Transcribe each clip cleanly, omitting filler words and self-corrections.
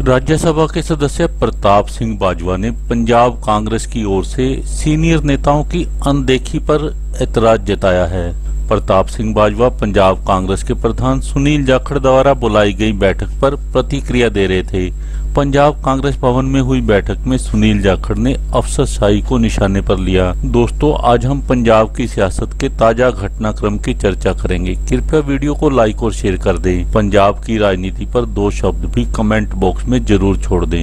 राज्यसभा के सदस्य प्रताप सिंह बाजवा ने पंजाब कांग्रेस की ओर से सीनियर नेताओं की अनदेखी पर एतराज जताया है। प्रताप सिंह बाजवा पंजाब कांग्रेस के प्रधान सुनील जाखड़ द्वारा बुलाई गई बैठक पर प्रतिक्रिया दे रहे थे। पंजाब कांग्रेस भवन में हुई बैठक में सुनील जाखड़ ने अफसरशाही को निशाने पर लिया। दोस्तों, आज हम पंजाब की सियासत के ताजा घटनाक्रम की चर्चा करेंगे। कृपया वीडियो को लाइक और शेयर कर दें। पंजाब की राजनीति पर 2 शब्द भी कमेंट बॉक्स में जरूर छोड़ दें।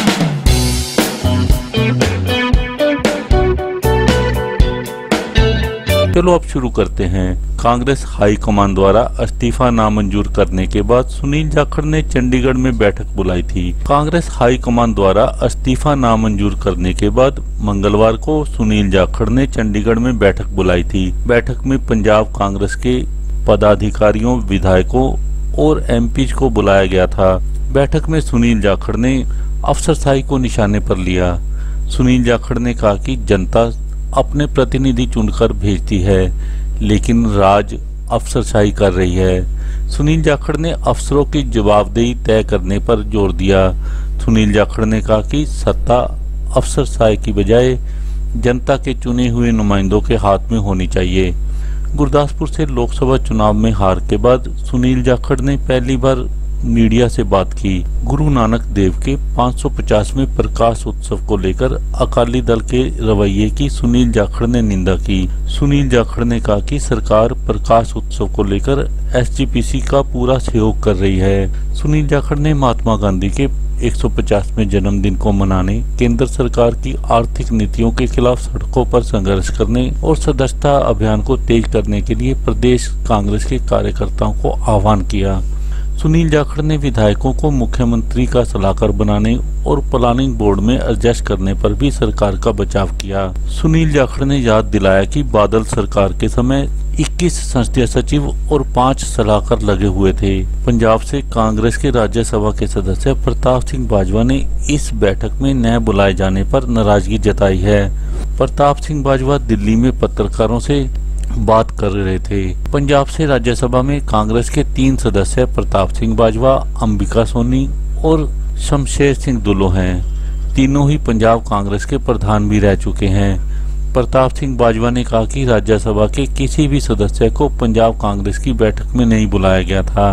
चलो अब शुरू करते हैं। कांग्रेस हाईकमान द्वारा इस्तीफा नामंजूर करने के बाद सुनील जाखड़ ने चंडीगढ़ में बैठक बुलाई थी। कांग्रेस हाईकमान द्वारा इस्तीफा नामंजूर करने के बाद मंगलवार को सुनील जाखड़ ने चंडीगढ़ में बैठक बुलाई थी। बैठक में पंजाब कांग्रेस के पदाधिकारियों, विधायकों और एमपी को बुलाया गया था। बैठक में सुनील जाखड़ ने अफसरशाही को निशाने पर लिया। सुनील जाखड़ ने कहा कि जनता अपने प्रतिनिधि चुनकर भेजती है, लेकिन राज अफसरशाही कर रही है। सुनील जाखड़ ने अफसरों की जवाबदेही तय करने पर जोर दिया। सुनील जाखड़ ने कहा कि सत्ता अफसरशाही की बजाय जनता के चुने हुए नुमाइंदों के हाथ में होनी चाहिए। गुरदासपुर से लोकसभा चुनाव में हार के बाद सुनील जाखड़ ने पहली बार मीडिया से बात की। गुरु नानक देव के 550वें प्रकाश उत्सव को लेकर अकाली दल के रवैये की सुनील जाखड़ ने निंदा की। सुनील जाखड़ ने कहा कि सरकार प्रकाश उत्सव को लेकर SGPC का पूरा सहयोग कर रही है। सुनील जाखड़ ने महात्मा गांधी के 150वें जन्मदिन को मनाने, केंद्र सरकार की आर्थिक नीतियों के खिलाफ सड़कों पर संघर्ष करने और सदस्यता अभियान को तेज करने के लिए प्रदेश कांग्रेस के कार्यकर्ताओं को आह्वान किया। सुनील जाखड़ ने विधायकों को मुख्यमंत्री का सलाहकार बनाने और प्लानिंग बोर्ड में एडजस्ट करने पर भी सरकार का बचाव किया। सुनील जाखड़ ने याद दिलाया कि बादल सरकार के समय 21 संसदीय सचिव और 5 सलाहकार लगे हुए थे। पंजाब से कांग्रेस के राज्य सभा के सदस्य प्रताप सिंह बाजवा ने इस बैठक में न बुलाए जाने पर नाराजगी जताई है। प्रताप सिंह बाजवा दिल्ली में पत्रकारों से बात कर रहे थे। पंजाब से राज्यसभा में कांग्रेस के 3 सदस्य प्रताप सिंह बाजवा, अंबिका, सोनी और शमशेर सिंह दुल्लो हैं। तीनों ही पंजाब कांग्रेस के प्रधान भी रह चुके हैं। प्रताप सिंह बाजवा ने कहा कि राज्यसभा के किसी भी सदस्य को पंजाब कांग्रेस की बैठक में नहीं बुलाया गया था।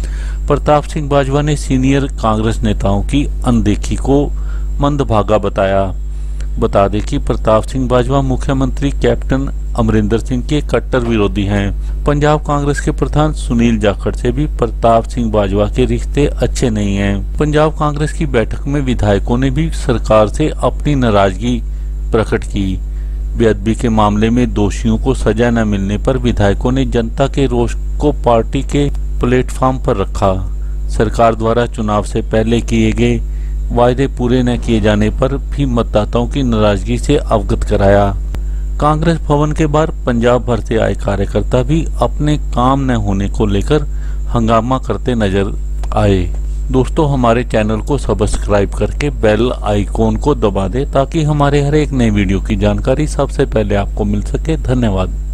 प्रताप सिंह बाजवा ने सीनियर कांग्रेस नेताओं की अनदेखी को मंदभागा बताया। बता दें कि प्रताप सिंह बाजवा मुख्यमंत्री कैप्टन अमरिंदर सिंह के कट्टर विरोधी हैं। पंजाब कांग्रेस के प्रधान सुनील जाखड़ से भी प्रताप सिंह बाजवा के रिश्ते अच्छे नहीं हैं। पंजाब कांग्रेस की बैठक में विधायकों ने भी सरकार से अपनी नाराजगी प्रकट की। बेअदबी के मामले में दोषियों को सजा न मिलने पर विधायकों ने जनता के रोष को पार्टी के प्लेटफॉर्म पर रखा। सरकार द्वारा चुनाव से पहले किए गए वायदे पूरे न किए जाने पर भी मतदाताओं की नाराजगी से अवगत कराया। कांग्रेस भवन के बाहर पंजाब भर से आए कार्यकर्ता भी अपने काम न होने को लेकर हंगामा करते नजर आए। दोस्तों, हमारे चैनल को सब्सक्राइब करके बेल आइकॉन को दबा दें ताकि हमारे हर एक नए वीडियो की जानकारी सबसे पहले आपको मिल सके। धन्यवाद।